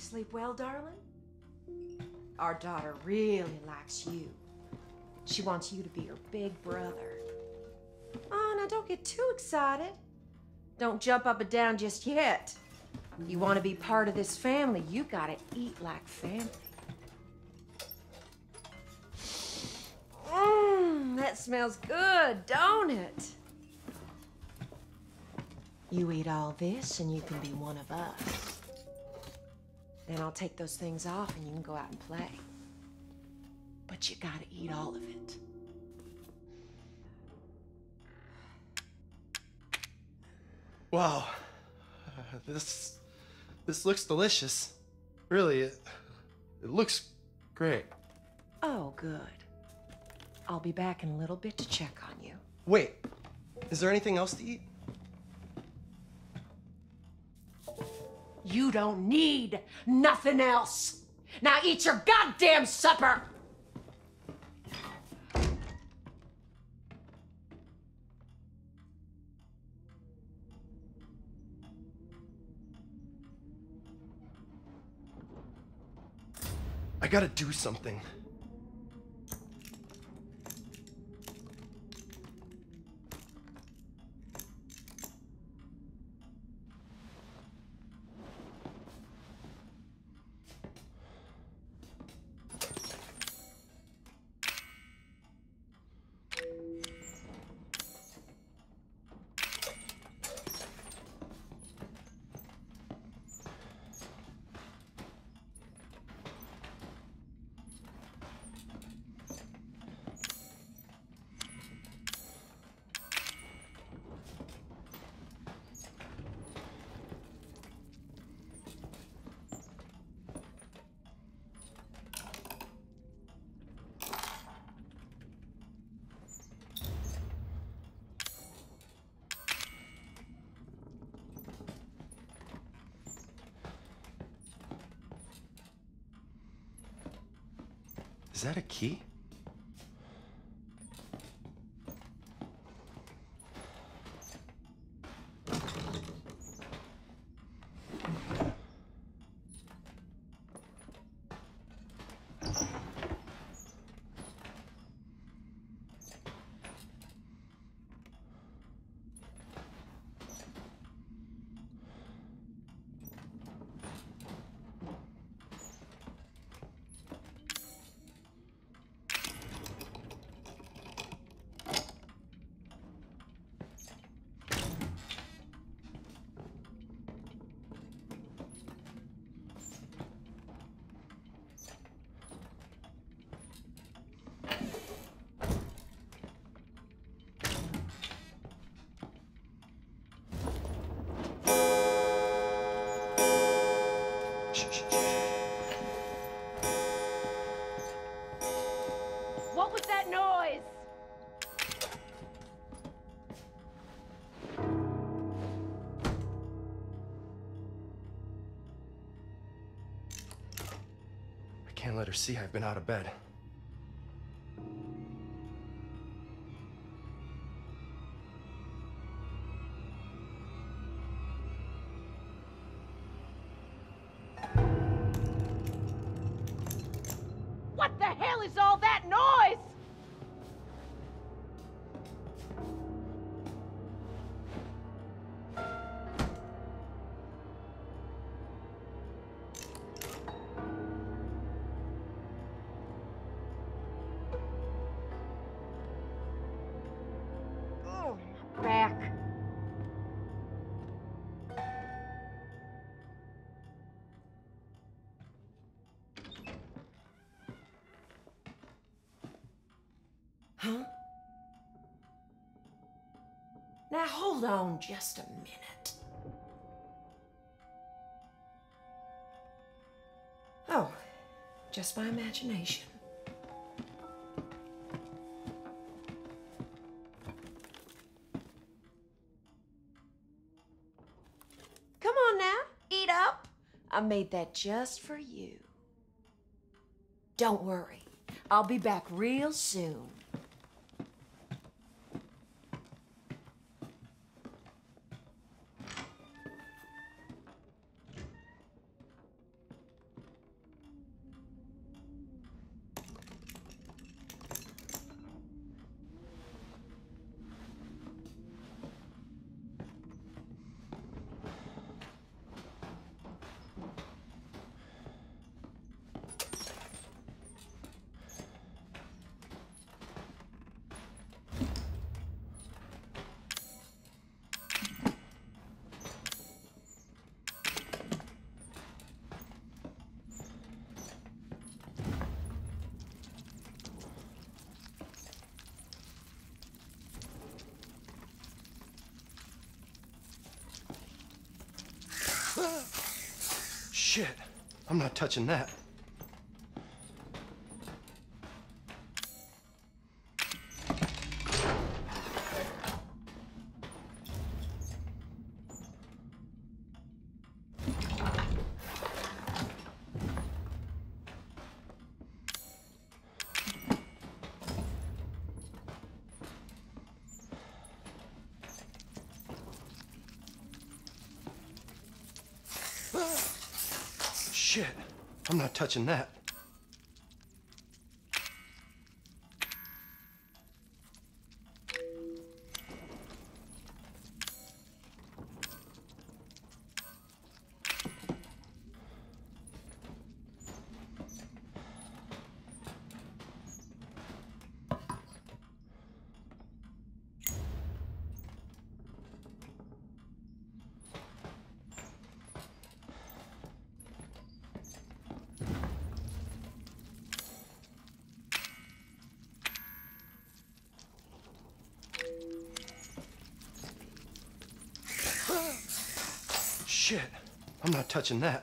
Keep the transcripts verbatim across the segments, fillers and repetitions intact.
Sleep well, darling? Our daughter really likes you. She wants you to be her big brother. Oh, now don't get too excited. Don't jump up and down just yet. You want to be part of this family, you gotta eat like family. Mmm, that smells good, don't it? You eat all this and you can be one of us. Then I'll take those things off and you can go out and play. But you gotta eat all of it. Wow, uh, this this looks delicious. Really, it, it looks great. Oh, good. I'll be back in a little bit to check on you. Wait, is there anything else to eat? You don't need nothing else. Now eat your goddamn supper! I gotta do something. Is that a key? What was that noise? I can't let her see I've been out of bed. What the hell is all that noise? Oh, my back. Huh? Now hold on just a minute. Oh, just my imagination. Come on now, eat up. I made that just for you. Don't worry, I'll be back real soon. Shit. I'm not touching that. Shit. I'm not touching that. Shit. I'm not touching that.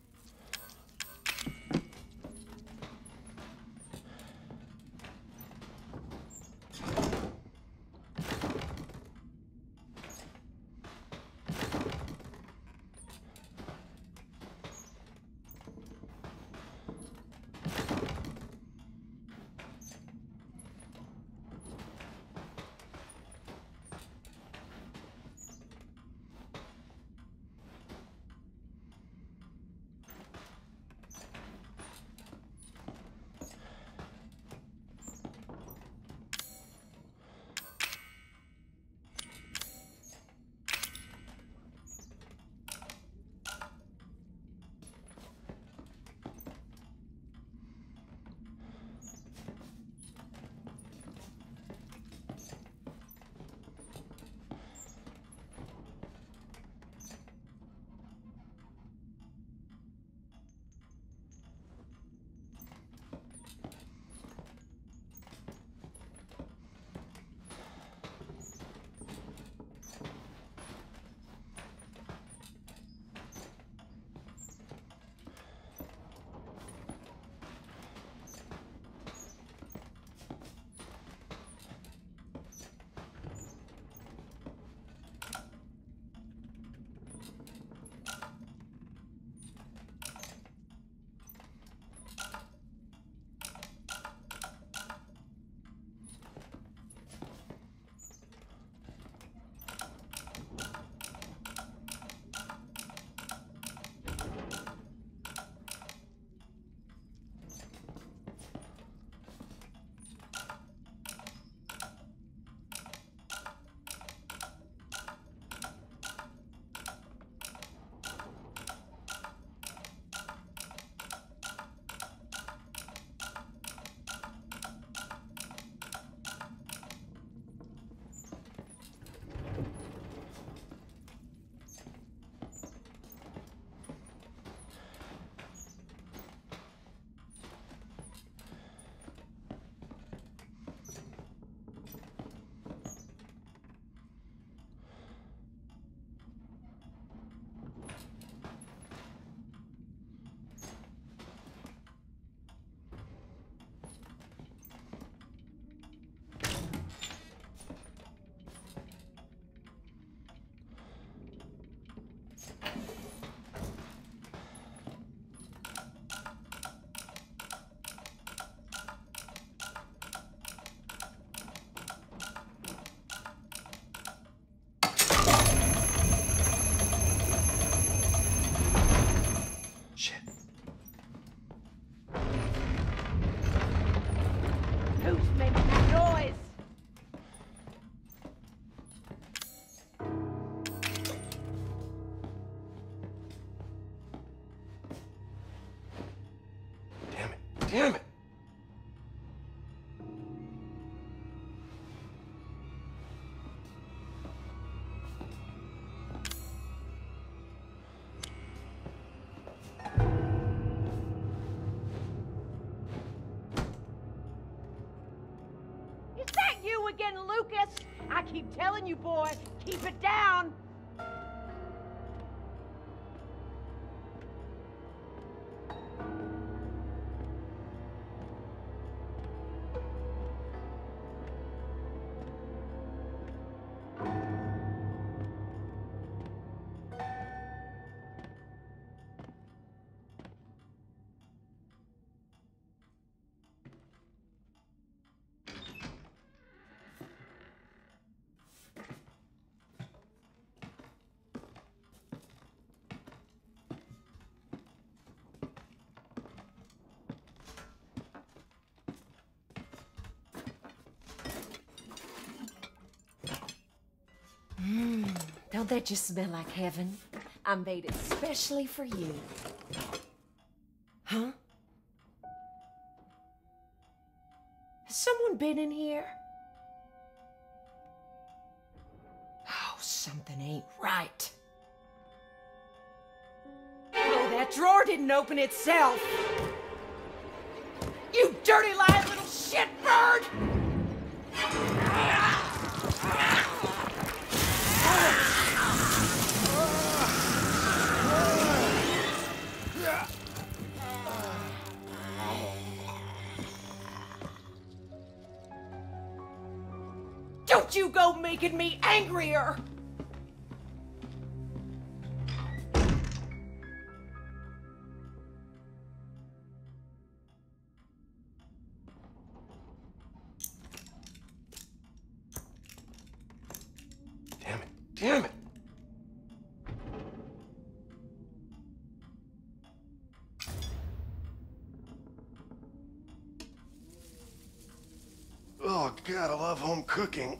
Damn it! Is that you again, Lucas? I keep telling you, boy, keep it down. they just smell like heaven. I made it specially for you. Huh? Has someone been in here? Oh, something ain't right. Oh, that drawer didn't open itself. You dirty lying little shitbird! Don't you go making me angrier! Damn it. Damn it. Oh, God, I love home cooking.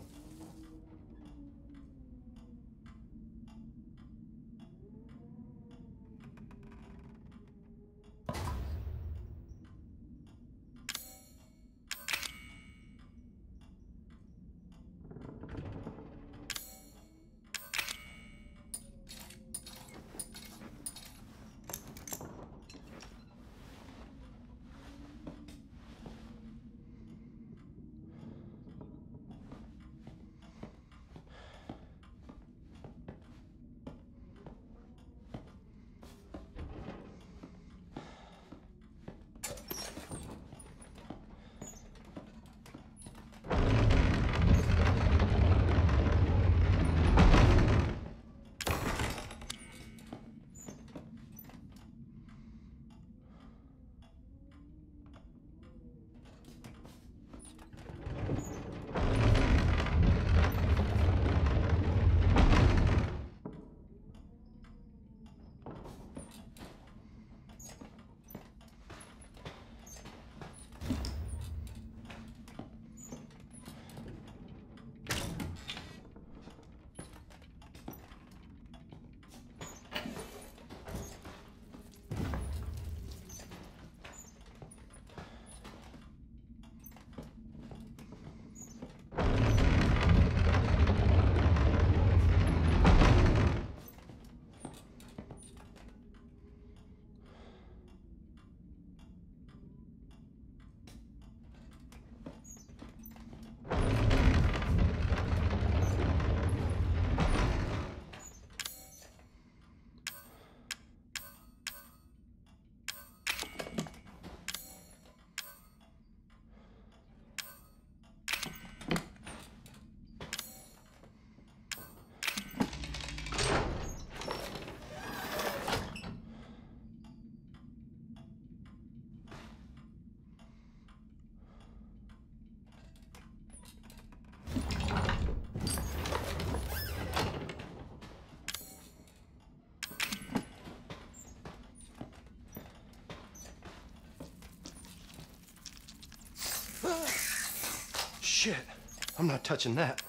Shit. I'm not touching that.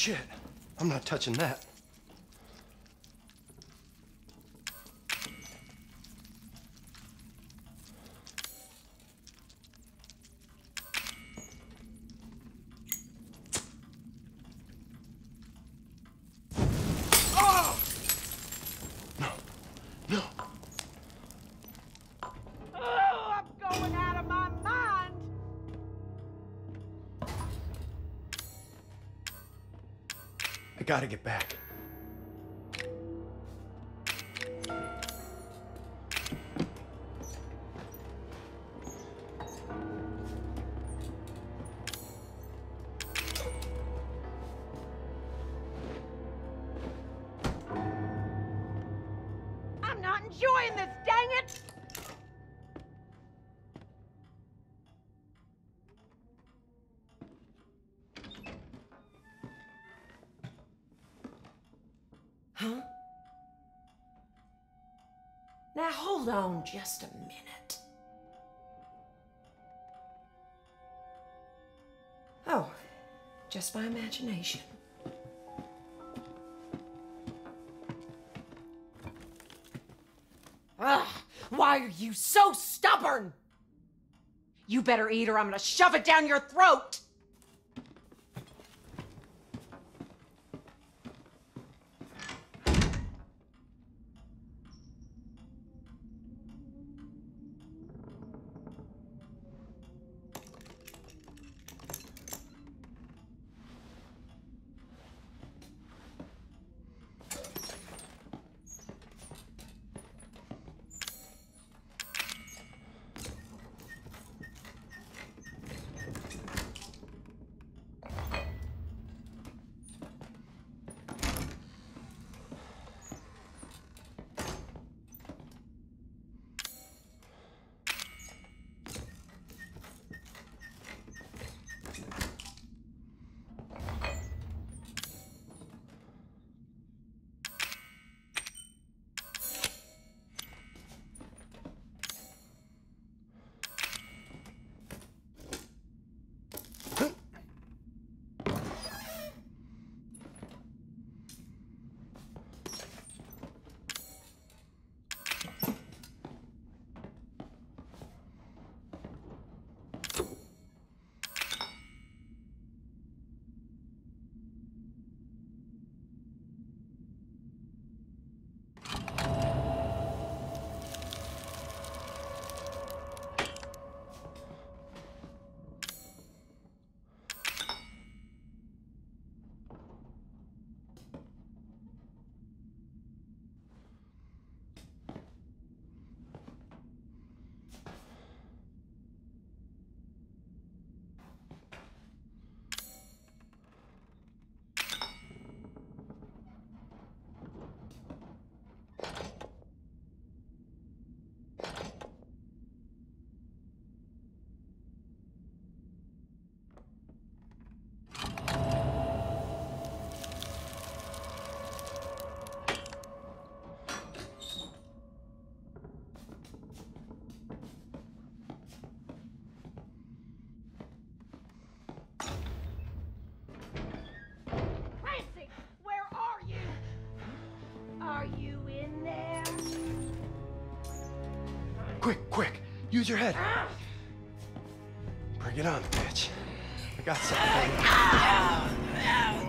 shit. I'm not touching that. Oh! No. No. Oh, I'm going out of my mind. I gotta get back. I'm not enjoying this, dang it! Huh? Now hold on just a minute. Oh, just my imagination. Ugh, why are you so stubborn? You better eat or I'm gonna shove it down your throat. Quick, quick! Use your head! Bring it on, bitch. I got something for you.